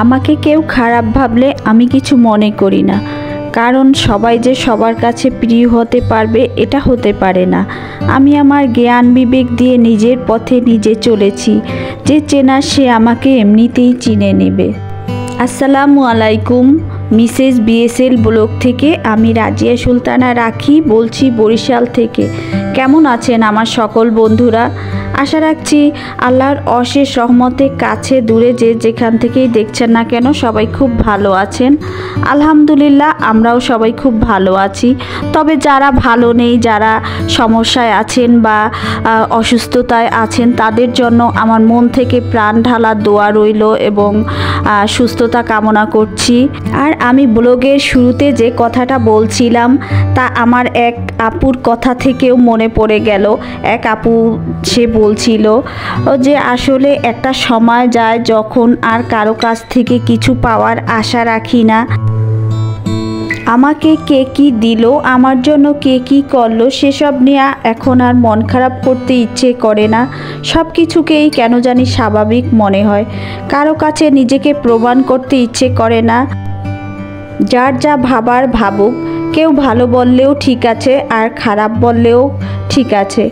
আমাকে কেউ খারাপ ভাবলে আমি কিছু মনে করি না, কারণ সবাই যে সবার কাছে প্রিয় হতে পারবে এটা হতে পারে না। আমি আমার জ্ঞান বিবেক দিয়ে নিজের পথে নিজে চলেছি, যে চেনা সে আমাকে এমনিতেই চিনে নেবে। আসসালামু আলাইকুম, মিসেস বিএসএল ব্লগ থেকে আমি রাজিয়া সুলতানা রাখি বলছি, বরিশাল থেকে। কেমন আছেন আমার সকল বন্ধুরা? আশা রাখছি আল্লাহর অশেষ রহমতে কাছে দূরে যে যেখান থেকেই দেখছেন না কেন সবাই খুব ভালো আছেন। আলহামদুলিল্লাহ আমরাও সবাই খুব ভালো আছি। তবে যারা ভালো নেই, যারা সমস্যায় আছেন বা অসুস্থতায় আছেন, তাদের জন্য আমার মন থেকে প্রাণ ঢালা দোয়া রইল এবং সুস্থতা কামনা করছি। আর আমি ব্লগের শুরুতে যে কথাটা বলছিলাম তা আমার এক আপুর কথা থেকেও মনে পড়ে গেল। এক আপু সে বলছিল যে আসলে একটা সময় যায় যখন আর কারো কাছ থেকে কিছু পাওয়ার আশা রাখি না। আমাকে কে কি দিল, আমার জন্য কে কি করলো, সেসব নিয়ে এখন আর মন খারাপ করতে ইচ্ছে করে না। সব কিছুকেই কেন জানি স্বাভাবিক মনে হয়। কারো কাছে নিজেকে প্রমাণ করতে ইচ্ছে করে না। যার যা ভাবার ভাবুক, কেউ ভালো বললেও ঠিক আছে আর খারাপ বললেও ঠিক আছে।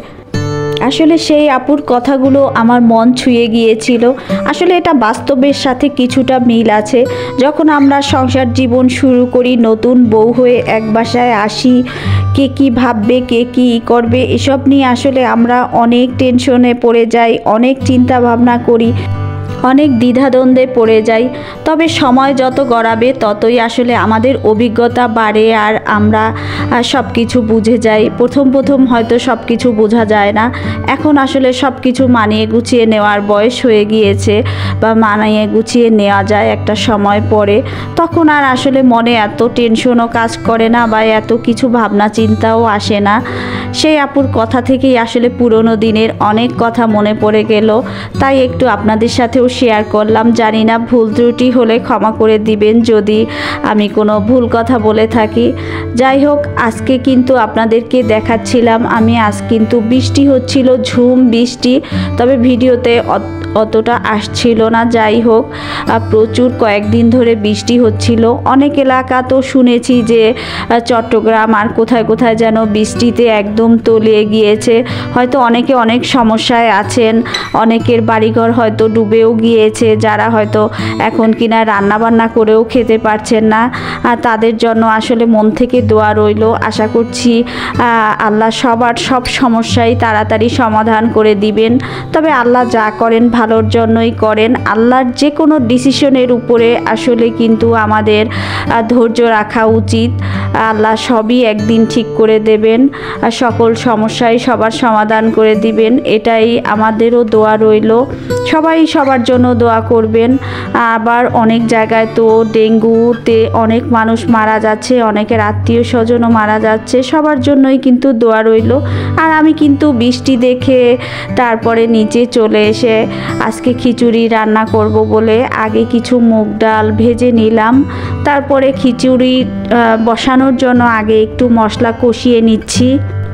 আসলে সেই আপুর কথাগুলো আমার মন ছুঁয়ে গিয়েছিল। আসলে এটা বাস্তবের সাথে কিছুটা মিল আছে। যখন আমরা সংসার জীবন শুরু করি, নতুন বউ হয়ে এক বাসায় আসি, কে কী ভাববে, কে কী করবে, এসব নিয়ে আসলে আমরা অনেক টেনশনে পড়ে যাই, অনেক চিন্তা ভাবনা করি, অনেক দ্বিধাদ্বন্দ্বে পড়ে যাই। তবে সময় যত গড়াবে ততই আসলে আমাদের অভিজ্ঞতা বাড়ে আর আমরা সব কিছু বুঝে যাই। প্রথম হয়তো সব কিছু বোঝা যায় না। এখন আসলে সব কিছু মানিয়ে গুছিয়ে নেওয়ার বয়স হয়ে গিয়েছে বা মানিয়ে গুছিয়ে নেওয়া যায় একটা সময় পরে। তখন আর আসলে মনে এত টেনশনও কাজ করে না বা এত কিছু ভাবনা চিন্তাও আসে না। সেই আপুর কথা থেকেই আসলে পুরনো দিনের অনেক কথা মনে পড়ে গেল, তাই একটু আপনাদের সাথেও শেয়ার করলাম। জানি না ভুল ত্রুটি হলে ক্ষমা করে দিবেন যদি আমি কোনো ভুল কথা বলে থাকি। যাই হোক, আজকে কিন্তু আপনাদেরকে দেখাচ্ছিলাম আমি, আজ কিন্তু বৃষ্টি হচ্ছিল, ঝুম বৃষ্টি, তবে ভিডিওতে অতটা আসছিল না। যাই হোক, প্রচুর কয়েকদিন ধরে বৃষ্টি হচ্ছিল। অনেক এলাকা তো শুনেছি যে চট্টগ্রাম আর কোথায় কোথায় যেন বৃষ্টিতে একদম তলিয়ে গিয়েছে। হয়তো অনেকে অনেক সমস্যায় আছেন, অনেকের বাড়িঘর হয়তো ডুবেও গিয়েছে, যারা হয়তো এখন কিনা রান্না বান্না করেও খেতে পারছেন না। তাদের জন্য আসলে মন থেকে দোয়া রইল। আশা করছি আল্লাহ সবার সব সমস্যাই তাড়াতাড়ি সমাধান করে দিবেন। তবে আল্লাহ যা করেন ভালোর জন্যই করেন। আল্লাহর যে কোনো ডিসিশনের উপরে আসলে কিন্তু আমাদের ধৈর্য রাখা উচিত। আল্লাহ সবই একদিন ঠিক করে দেবেন, সকল সমস্যাই সবার সমাধান করে দিবেন, এটাই আমাদেরও দোয়া রইল। সবাই সবার জন্য দোয়া করবেন। আবার অনেক জায়গায় তো ডেঙ্গুতে অনেক মানুষ মারা যাচ্ছে, অনেকের আত্মীয় স্বজনও মারা যাচ্ছে, সবার জন্যই কিন্তু দোয়া রইল। আর আমি কিন্তু বৃষ্টি দেখে তারপরে নিচে চলে এসে আজকে খিচুড়ি রান্না করব বলে আগে কিছু মুগ ডাল ভেজে নিলাম। তারপরে খিচুড়ি বসানোর জন্য আগে একটু মশলা কষিয়ে নিচ্ছি।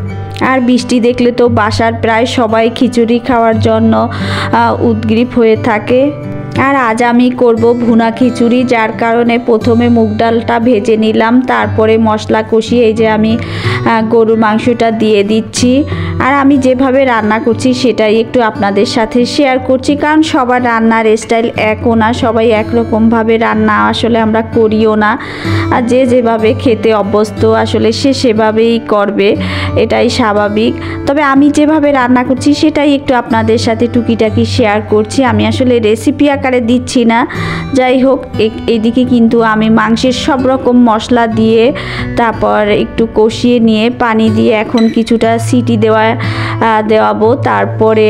আর বৃষ্টি দেখলে তো বাসার প্রায় সবাই খিচুড়ি খাওয়ার জন্য উদগ্রীব হয়ে থাকে। আর আজ আমি করব ভুনা খিচুড়ি, যার কারণে প্রথমে মুগ ডালটা ভেজে নিলাম, তারপরে মশলা কষিয়ে এই যে আমি গরুর মাংসটা দিয়ে দিচ্ছি। আর আমি যেভাবে রান্না করছি সেটাই একটু আপনাদের সাথে শেয়ার করছি, কারণ সবার রান্নার স্টাইল একও না, সবাই একরকমভাবে রান্না আসলে আমরা করিও না। আর যে যেভাবে খেতে অভ্যস্ত আসলে সে সেভাবেই করবে, এটাই স্বাভাবিক। তবে আমি যেভাবে রান্না করছি সেটাই একটু আপনাদের সাথে টুকিটাকি শেয়ার করছি। আমি আসলে রেসিপি আকারে দিচ্ছি না। যাই হোক, এদিকে কিন্তু আমি মাংসের সব রকম মশলা দিয়ে তারপর একটু কষিয়ে নিয়ে পানি দিয়ে এখন কিছুটা সিটি দেওয়াবো। তারপরে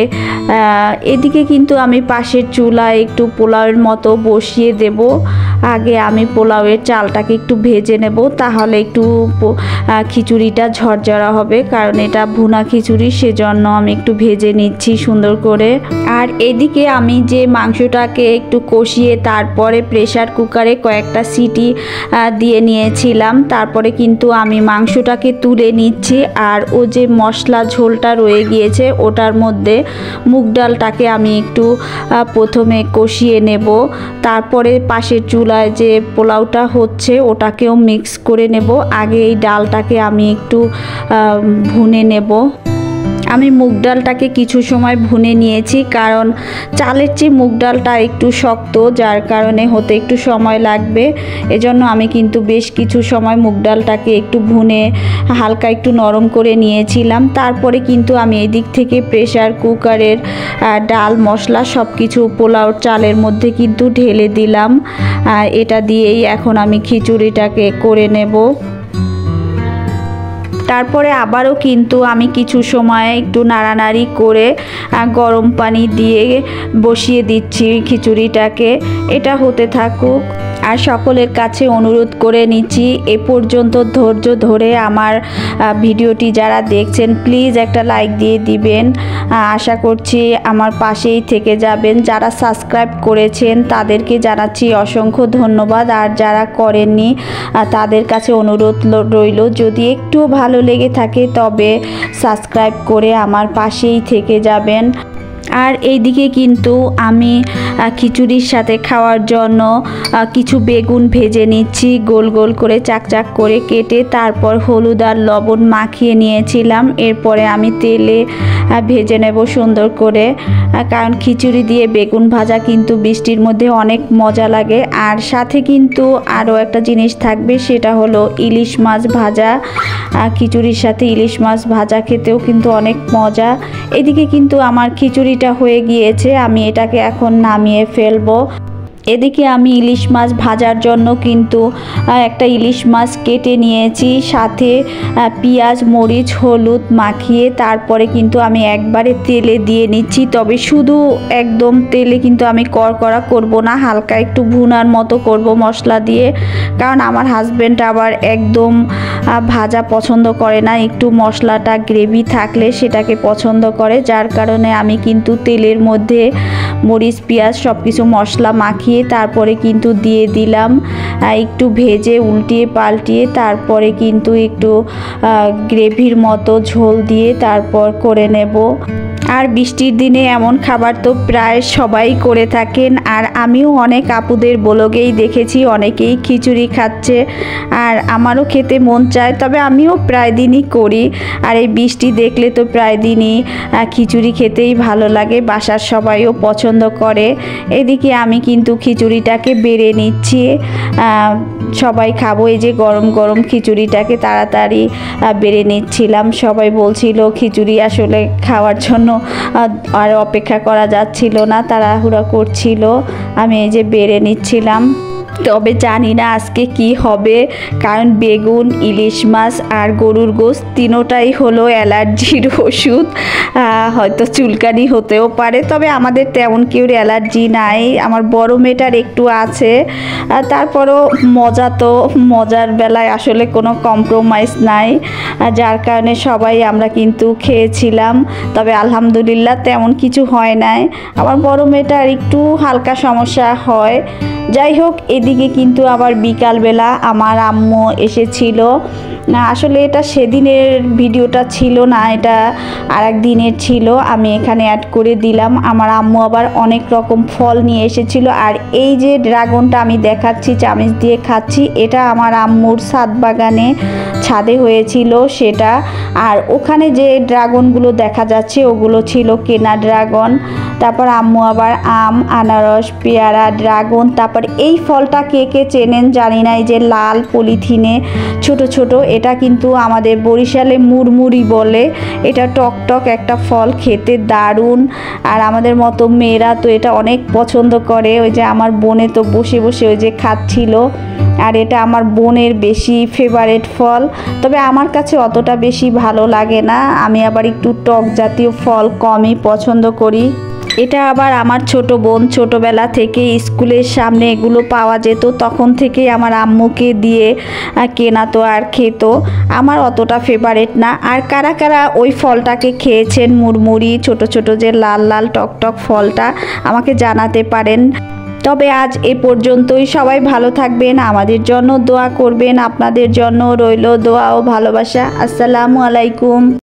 এদিকে কিন্তু আমি পাশের চুলায় একটু পোলাওয়ের মতো বসিয়ে দেব। আগে আমি পোলাওয়ের চালটাকে একটু ভেজে নেব, তাহলে একটু খিচুড়িটা ঝরঝরা হবে, কারণ এটা ভুনা খিচুড়ি, সেজন্য আমি একটু ভেজে নিচ্ছি সুন্দর করে। আর এদিকে আমি যে মাংসটাকে মশলাটাকে একটু কষিয়ে তারপরে প্রেসার কুকারে কয়েকটা সিটি দিয়ে নিয়েছিলাম। তারপরে কিন্তু আমি মাংসটাকে তুলে নিচ্ছি, আর ও যে মশলা ঝোলটা রয়ে গিয়েছে ওটার মধ্যে মুগ ডালটাকে আমি একটু প্রথমে কষিয়ে নেব। তারপরে পাশের চুলায় যে পোলাওটা হচ্ছে ওটাকেও মিক্স করে নেব। আগে এই ডালটাকে আমি একটু ভুনে নেব। আমি মুগ ডালটাকে কিছু সময় ভুনে নিয়েছি, কারণ চালের চেয়ে মুগ ডালটা একটু শক্ত, যার কারণে হতে একটু সময় লাগবে। এজন্য আমি কিন্তু বেশ কিছু সময় মুগ ডালটাকে একটু ভুনে হালকা একটু নরম করে নিয়েছিলাম। তারপরে কিন্তু আমি এদিক থেকে প্রেসার কুকারের ডাল মশলা সব কিছু পোলাওর চালের মধ্যে কিন্তু ঢেলে দিলাম। এটা দিয়েই এখন আমি খিচুড়িটাকে করে নেব। তারপরে আবারও কিন্তু আমি কিছু সময় একটু নাড়ানাড়ি করে গরম পানি দিয়ে বসিয়ে দিচ্ছি খিচুড়িটাকে। এটা হতে থাকুক। আর সকলের কাছে অনুরোধ করে নিচ্ছি, এ পর্যন্ত ধৈর্য ধরে আমার ভিডিওটি যারা দেখছেন প্লিজ একটা লাইক দিয়ে দিবেন। আশা করছি আমার পাশেই থেকে যাবেন। যারা সাবস্ক্রাইব করেছেন তাদেরকে জানাচ্ছি অসংখ্য ধন্যবাদ, আর যারা করেননি তাদের কাছে অনুরোধ রইল যদি একটু ভালো লেগে থাকে তবে সাবস্ক্রাইব করে আমার পাশেই থেকে যাবেন। আর এইদিকে কিন্তু আমি খিচুড়ির সাথে খাওয়ার জন্য কিছু বেগুন ভেজে নিচ্ছি, গোল গোল করে চাকচাক করে কেটে। তারপর হলুদ আর লবণ মাখিয়ে নিয়েছিলাম। এরপরে আমি তেলে ভেজে নেব সুন্দর করে, কারণ খিচুড়ি দিয়ে বেগুন ভাজা কিন্তু বৃষ্টির মধ্যে অনেক মজা লাগে। আর সাথে কিন্তু আরও একটা জিনিস থাকবে, সেটা হলো ইলিশ মাছ ভাজা। খিচুড়ির সাথে ইলিশ মাছ ভাজা খেতেও কিন্তু অনেক মজা। এদিকে কিন্তু আমার খিচুড়িটা হয়ে গিয়েছে, আমি এটাকে এখন নামিয়ে ফেলবো। এদিকে আমি ইলিশ মাছ ভাজার জন্য কিন্তু একটা ইলিশ মাছ কেটে নিয়েছি, সাথে পেঁয়াজ মরিচ হলুদ মাখিয়ে তারপরে কিন্তু আমি একবারে তেলে দিয়ে নিচ্ছি। তবে শুধু একদম তেলে কিন্তু আমি কড়কড়া করব না, হালকা একটু ভুনার মতো করব মশলা দিয়ে, কারণ আমার হাজব্যান্ড আবার একদম ভাজা পছন্দ করে না, একটু মশলাটা গ্রেভি থাকলে সেটাকে পছন্দ করে। যার কারণে আমি কিন্তু তেলের মধ্যে মরিচ পেঁয়াজ সব কিছু মশলা মাখিয়ে তারপরে কিন্তু দিয়ে দিলাম, একটু ভেজে উল্টিয়ে পাল্টিয়ে তারপরে কিন্তু একটু গ্রেভির মতো ঝোল দিয়ে তারপর করে নেব। আর বৃষ্টির দিনে এমন খাবার তো প্রায় সবাই করে থাকেন, আর আমিও অনেক আপুদের ব্লগেই দেখেছি অনেকেই খিচুড়ি খাচ্ছে, আর আমারও খেতে মন চায়, তবে আমিও প্রায় দিনই করি। আর এই বৃষ্টি দেখলে তো প্রায় দিনই খিচুড়ি খেতেই ভালো লাগে, বাসার সবাইও পছন্দ করে। এদিকে আমি কিন্তু খিচুড়িটাকে বেড়ে নিচ্ছি, সবাই খাবো। এই যে গরম গরম খিচুড়িটাকে তাড়াতাড়ি বেড়ে নিচ্ছিলাম। সবাই বলছিল খিচুড়ি আসলে খাওয়ার জন্য আর অপেক্ষা করা যাচ্ছিল না, তাড়াহুড়া করছিল। আমি এই যে বেড়ে নিচ্ছিলাম। তবে জানি না আজকে কি হবে, কারণ বেগুন ইলিশ মাছ আর গরুর গোশত তিনোটাই হলো অ্যালার্জির ওষুধ। হয়তো চুলকানি হতেও পারে, তবে আমাদের তেমন কেউ অ্যালার্জি নাই। আমার বড় মেয়েটার একটু আছে, তারপরও মজার বেলায় আসলে কোনো কম্প্রোমাইজ নাই, যার কারণে সবাই আমরা কিন্তু খেয়েছিলাম। তবে আলহামদুলিল্লাহ তেমন কিছু হয় নাই। আমার বড় মেয়েটার একটু হালকা সমস্যা হয়। যাই হোক, এদিকে কিন্তু আবার বিকালবেলা আমার আম্মু এসেছিল। আসলে এটা সেদিনের ভিডিওটা ছিল না, এটা আরেক দিনের ছিল, আমি এখানে অ্যাড করে দিলাম। আমার আম্মু আবার অনেক রকম ফল নিয়ে এসেছিল। আর এই যে ড্রাগনটা আমি দেখাচ্ছি চামচ দিয়ে খাচ্ছি, এটা আমার আম্মুর ছাদ বাগানে ছাদে হয়েছিল সেটা। আর ওখানে যে ড্রাগনগুলো দেখা যাচ্ছে ওগুলো ছিল কেনা ড্রাগন। তারপর আম্মু আবার আম আনারস পেয়ারা ড্রাগন, তারপর এই ফলটা কে কে চেনেন জানি না, এই যে লাল পলিথিনে ছোট ছোট, এটা কিন্তু আমাদের বরিশালে মুড়মুড়ি বলে। এটা টক টক একটা ফল, খেতে দারুণ। আর আমাদের মতো মেয়েরা তো এটা অনেক পছন্দ করে। ওই যে আমার বোনে তো বসে বসে ওই যে খাচ্ছিল। আর এটা আমার বোনের বেশি ফেভারেট ফল, তবে আমার কাছে অতটা বেশি ভালো লাগে না। আমি আবার একটু টক জাতীয় ফল কমই পছন্দ করি। এটা আবার আমার ছোট বোন ছোটবেলা থেকে স্কুলের সামনে এগুলো পাওয়া যেত, তখন থেকে আমার আম্মুকে দিয়ে কেনাতো আর খেত। আমার অতটা ফেভারেট না। আর কারা কারা ওই ফলটাকে খেয়েছেন, মুড়মুড়ি ছোট ছোট যে লাল লাল টকটক ফলটা, আমাকে জানাতে পারেন। তবে আজ এ পর্যন্তই। সবাই ভালো থাকবেন, আমাদের জন্য দোয়া করবেন। আপনাদের জন্য রইল দোয়া ও ভালোবাসা। আসসালামু আলাইকুম।